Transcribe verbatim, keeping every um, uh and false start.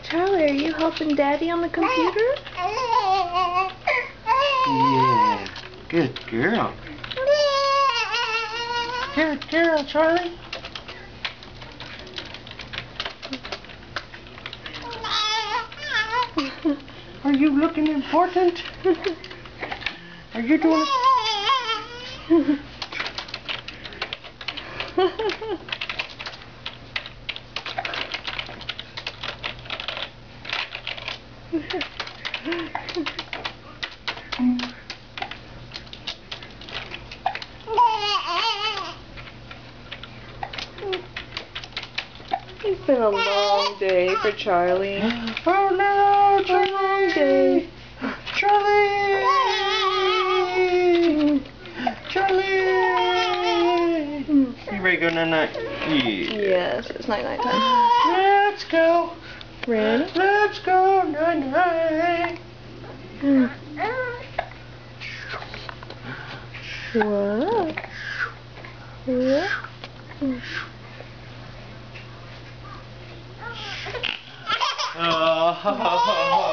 Charlie, are you helping Daddy on the computer? Yeah, good girl. Good girl, Charlie. Are you looking important? Are you doing it? It's been a long day for Charlie. Oh no, Charlie! A long day. Charlie! Charlie! You ready to go night-night? Yeah. Yes, it's night-night time. Let's go. Ready? Let's go night-night. What? What? Oh.